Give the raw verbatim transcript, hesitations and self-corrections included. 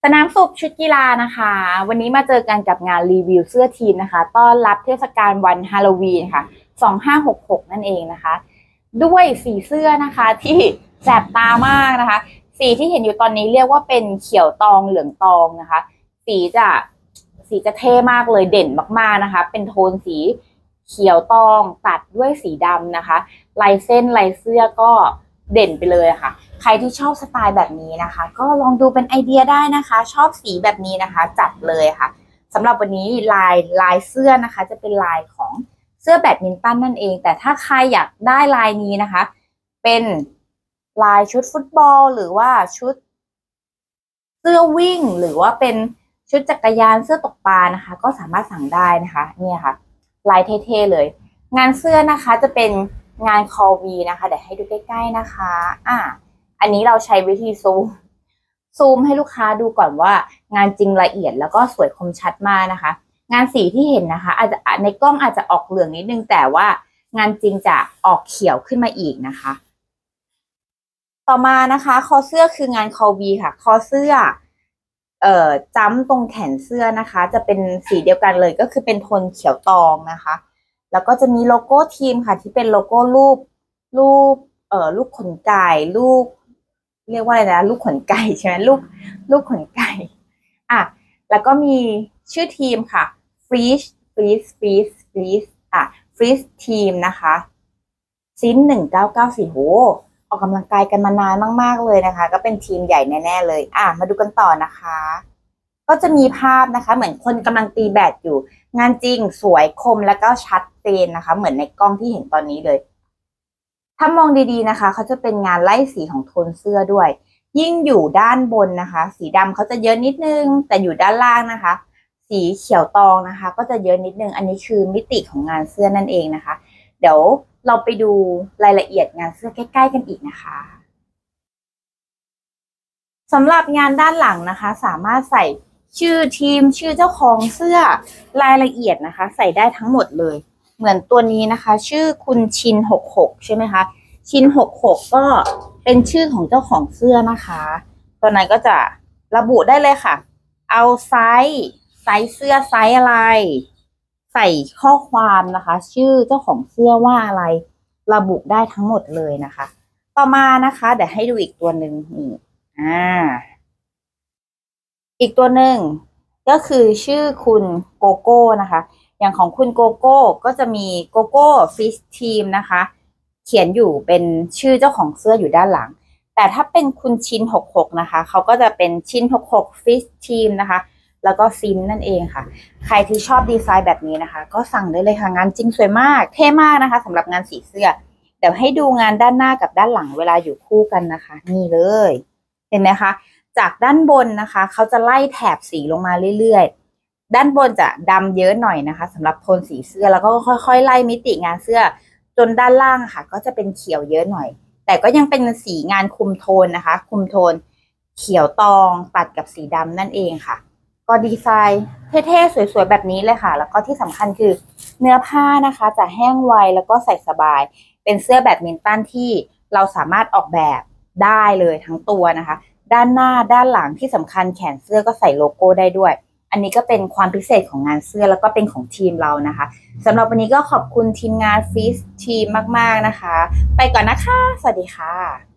นามสุขชุดกีฬานะคะวันนี้มาเจอกันกับงานรีวิวเสื้อทีมนะคะต้อนรับเทศกาลวันฮาโลวีนค่ะสองห้าหกหกนั่นเองนะคะด้วยสีเสื้อนะคะที่แสบตามากนะคะสีที่เห็นอยู่ตอนนี้เรียกว่าเป็นเขียวตองเหลืองตองนะคะสีจะสีจะเท่มากเลยเด่นมากๆนะคะเป็นโทนสีเขียวตองตัดด้วยสีดำนะคะลายเส้นลายเสื้อก็เด่นไปเลยค่ะใครที่ชอบสไตล์แบบนี้นะคะก็ลองดูเป็นไอเดียได้นะคะชอบสีแบบนี้นะคะจัดเลยค่ะสำหรับวันนี้ลายลายเสื้อนะคะจะเป็นลายของเสื้อแบดมินตันนั่นเองแต่ถ้าใครอยากได้ลายนี้นะคะเป็นลายชุดฟุตบอลหรือว่าชุดเสื้อวิ่งหรือว่าเป็นชุดจักรยานเสื้อตกปลานะคะก็สามารถสั่งได้นะคะเนี่ยค่ะลายเท่ๆเลยงานเสื้อนะคะจะเป็นงานคอวีนะคะเดี๋ยวให้ดูใกล้ๆนะคะอ่ะอันนี้เราใช้วิธีซูมซูมให้ลูกค้าดูก่อนว่างานจริงละเอียดแล้วก็สวยคมชัดมากนะคะงานสีที่เห็นนะคะอาจจะในกล้องอาจจะออกเหลืองนิดนึงแต่ว่างานจริงจะออกเขียวขึ้นมาอีกนะคะต่อมานะคะคอเสื้อคืองานคอวีค่ะคอเสื้อเอ่อจ้ำตรงแขนเสื้อนะคะจะเป็นสีเดียวกันเลยก็คือเป็นโทนเขียวตองนะคะแล้วก็จะมีโลโก้ทีมค่ะที่เป็นโลโก้รูปรูปเอ่อลูกขนไก่ลูกเรียกว่าอะไรนะลูกขนไก่ใช่ไหมลูกลูกขนไก่อ่ะแล้วก็มีชื่อทีมค่ะ Freeze Freeze Freeze Freeze อ่ะ Freeze ทีมนะคะซินหนึ่งเก้าเก้าสี่โหออกกำลังกายกันมานานมากๆเลยนะคะก็เป็นทีมใหญ่แน่ๆเลยอ่ะมาดูกันต่อนะคะก็จะมีภาพนะคะเหมือนคนกำลังตีแบดอยู่งานจริงสวยคมแล้วก็ชัดเจนนะคะเหมือนในกล้องที่เห็นตอนนี้เลยถ้ามองดีๆนะคะเขาจะเป็นงานไล่สีของโทนเสื้อด้วยยิ่งอยู่ด้านบนนะคะสีดำเขาจะเยอะนิดนึงแต่อยู่ด้านล่างนะคะสีเขียวตองนะคะก็จะเยอะนิดนึงอันนี้คือมิติของงานเสื้อนั่นเองนะคะเดี๋ยวเราไปดูรายละเอียดงานเสื้อใกล้ๆกันอีกนะคะสำหรับงานด้านหลังนะคะสามารถใส่ชื่อทีมชื่อเจ้าของเสื้อรายละเอียดนะคะใส่ได้ทั้งหมดเลยเหมือนตัวนี้นะคะชื่อคุณชินหกหกใช่ไหมคะชินหกหกก็เป็นชื่อของเจ้าของเสื้อนะคะตัวนั้นก็จะระบุได้เลยค่ะเอาไซส์ไซส์เสื้อไซส์อะไรใส่ข้อความนะคะชื่อเจ้าของเสื้อว่าอะไรระบุได้ทั้งหมดเลยนะคะต่อมานะคะเดี๋ยวให้ดูอีกตัวหนึ่งนี่อ่าอีกตัวหนึ่งก็คือชื่อคุณโกโก้นะคะอย่างของคุณโกโก้ก็จะมีโกโก้ฟิชทีมนะคะเขียนอยู่เป็นชื่อเจ้าของเสื้ออยู่ด้านหลังแต่ถ้าเป็นคุณชินหกหกนะคะเขาก็จะเป็นชินหกหกฟิชทีมนะคะแล้วก็ซินนั่นเองค่ะใครที่ชอบดีไซน์แบบนี้นะคะก็สั่งได้เลยค่ะงานจริงสวยมากเท่มากนะคะสำหรับงานสีเสื้อเดี๋ยวให้ดูงานด้านหน้ากับด้านหลังเวลาอยู่คู่กันนะคะนี่เลยเห็นไหมคะจากด้านบนนะคะเขาจะไล่แถบสีลงมาเรื่อยๆด้านบนจะดำเยอะหน่อยนะคะสำหรับโทนสีเสื้อแล้วก็ค่อยๆไล่มิติงานเสื้อจนด้านล่างค่ะก็จะเป็นเขียวเยอะหน่อยแต่ก็ยังเป็นสีงานคุมโทนนะคะคุมโทนเขียวตองตัดกับสีดำนั่นเองค่ะก็ดีไซน์เท่ๆสวยๆแบบนี้เลยค่ะแล้วก็ที่สำคัญคือเนื้อผ้านะคะจะแห้งไวแล้วก็ใส่สบายเป็นเสื้อแบดมินตันที่เราสามารถออกแบบได้เลยทั้งตัวนะคะด้านหน้าด้านหลังที่สำคัญแขนเสื้อก็ใส่โลโก้ได้ด้วยอันนี้ก็เป็นความพิเศษของงานเสื้อแล้วก็เป็นของทีมเรานะคะสำหรับวันนี้ก็ขอบคุณทีมงานฟิสทีมมากๆนะคะไปก่อนนะคะสวัสดีค่ะ